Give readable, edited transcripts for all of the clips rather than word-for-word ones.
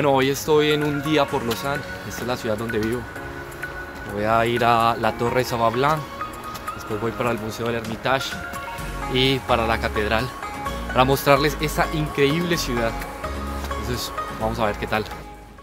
Bueno, hoy estoy en un día por Lausanne. Esta es la ciudad donde vivo. Voy a ir a la Torre Sava-Blanc, después voy para el Museo del Hermitage y para la Catedral para mostrarles esta increíble ciudad. Entonces vamos a ver qué tal.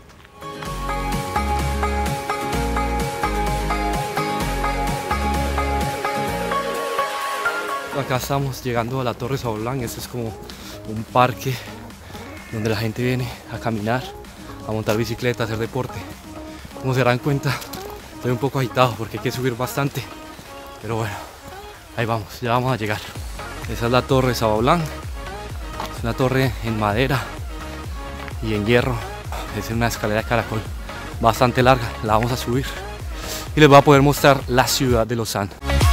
Acá estamos llegando a la Torre Sava-Blanc. Este es como un parque donde la gente viene a caminar, a montar bicicleta, a hacer deporte. Como se darán cuenta, estoy un poco agitado porque hay que subir bastante, pero bueno, ahí vamos, ya vamos a llegar. Esa es la Torre Sava-Blanc. Es una torre en madera y en hierro. Es una escalera de caracol bastante larga. La vamos a subir y les voy a poder mostrar la ciudad de Lausanne.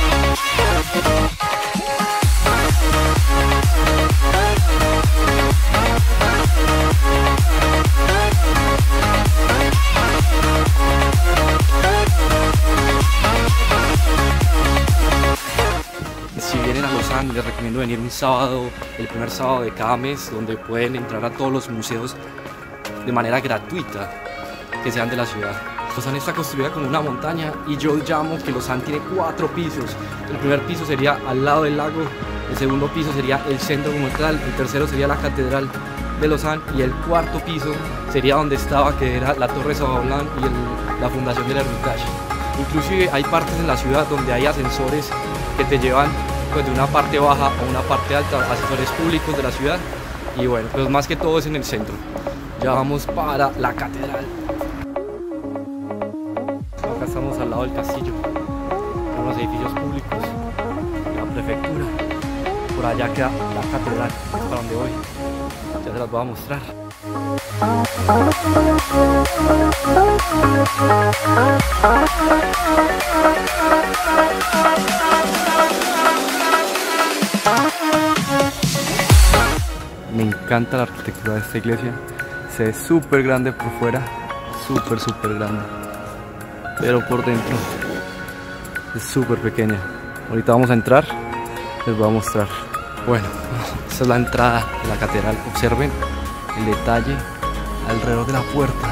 Si vienen a Lausanne, les recomiendo venir un sábado, el primer sábado de cada mes, donde pueden entrar a todos los museos de manera gratuita que sean de la ciudad. Lausanne está construida como una montaña y yo llamo que Lausanne tiene 4 pisos. El primer piso sería al lado del lago, el segundo piso sería el centro como tal, el tercero sería la Catedral de Lausanne y el cuarto piso sería donde estaba, que era la Torre Sava-Blanc y la fundación del Hermitage. Inclusive hay partes en la ciudad donde hay ascensores que te llevan pues de una parte baja a una parte alta, ascensores públicos de la ciudad. Y bueno, pues más que todo es en el centro. Ya vamos para la catedral. Acá estamos al lado del castillo, con los edificios públicos, la prefectura. Por allá queda la catedral, es para donde voy. Ya se las voy a mostrar. Me encanta la arquitectura de esta iglesia. Se ve súper grande por fuera, súper grande, pero por dentro es súper pequeña. Ahorita vamos a entrar, les voy a mostrar. Bueno, esta es la entrada de la catedral. Observen el detalle alrededor de la puerta.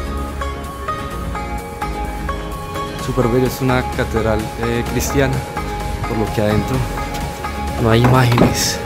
Súper bello, es una catedral cristiana, por lo que adentro no hay imágenes.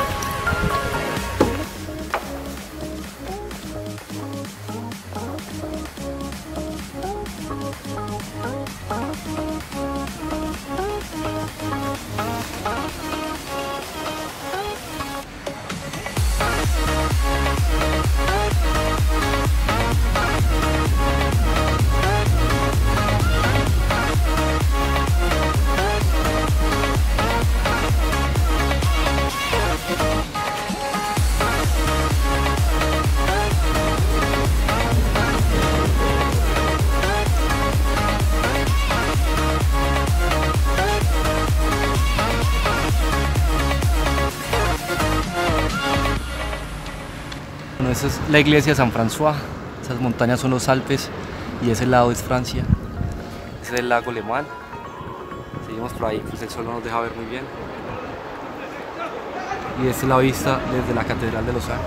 Bueno, esa es la iglesia de San François. Esas montañas son los Alpes y ese lado es Francia. Ese es el lago Le Mans. Seguimos por ahí, pues el sol no nos deja ver muy bien. Y esta es la vista desde la Catedral de Lausanne.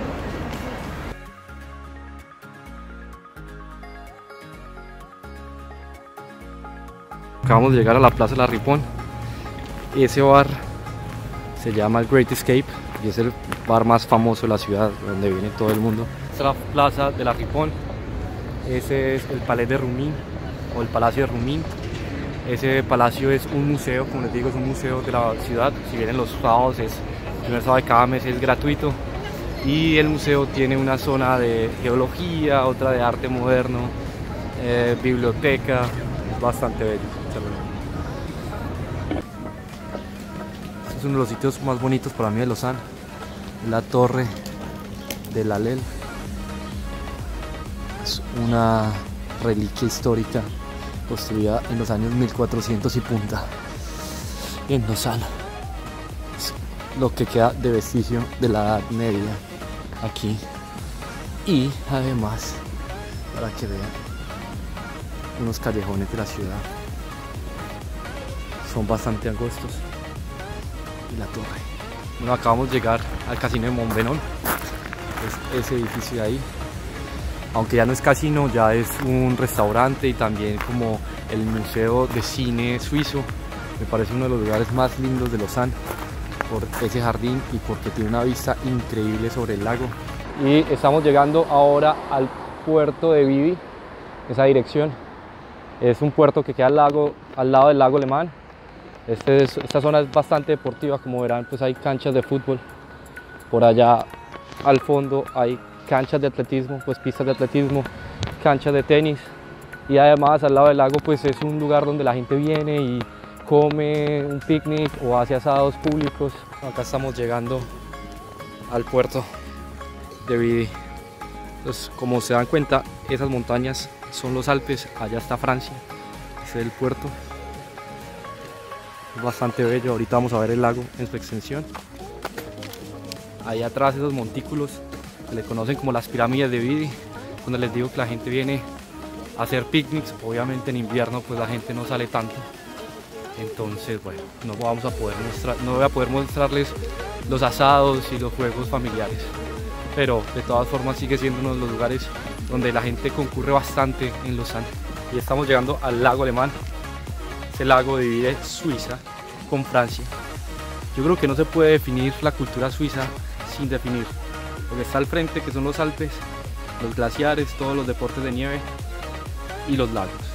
Acabamos de llegar a la Plaza de la Rippon. Ese bar se llama el Great Escape y es el bar más famoso de la ciudad, donde viene todo el mundo. Esta es la Plaza de la Rippon. Ese es el Palais de Rumine o el Palacio de Rumine. Ese palacio es un museo, como les digo, es un museo de la ciudad. Si vienen los sábados, el primer sábado de cada mes es gratuito. Y el museo tiene una zona de geología, otra de arte moderno, biblioteca. Es bastante bello. Este es uno de los sitios más bonitos para mí de Lausanne. La Torre de la Lelle. Es una reliquia histórica construida en los años 1400 y punta en Lausanne. Es lo que queda de vestigio de la Edad Media aquí. Y además, para que vean, unos callejones de la ciudad son bastante angostos. Y la torre. Bueno, acabamos de llegar al casino de Montbenon. Es ese edificio de ahí. aunque ya no es casino, ya es un restaurante y también como el museo de cine suizo. Me parece uno de los lugares más lindos de Lausanne por ese jardín y porque tiene una vista increíble sobre el lago. Y estamos llegando ahora al puerto de Vivi, esa dirección. Es un puerto que queda al lado del lago Le Mans. Esta zona es bastante deportiva, como verán, pues hay canchas de fútbol. Por allá al fondo hay canchas de atletismo, pues pistas de atletismo, canchas de tenis. Y además al lado del lago pues es un lugar donde la gente viene y come un picnic o hace asados públicos. Acá estamos llegando al puerto de Vivi. Entonces, como se dan cuenta, esas montañas son los Alpes, allá está Francia, ese es el puerto. Es bastante bello, ahorita vamos a ver el lago en su extensión. Ahí atrás esos montículos que le conocen como las pirámides de Vivi, donde les digo que la gente viene a hacer picnics. Obviamente en invierno pues la gente no sale tanto. Entonces, bueno, no voy a poder mostrarles los asados y los juegos familiares, pero de todas formas sigue siendo uno de los lugares donde la gente concurre bastante en Lausanne. Y estamos llegando al lago Le Mans. Este lago divide Suiza con Francia. Yo creo que no se puede definir la cultura suiza sin definir lo que está al frente, que son los Alpes, los glaciares, todos los deportes de nieve y los lagos.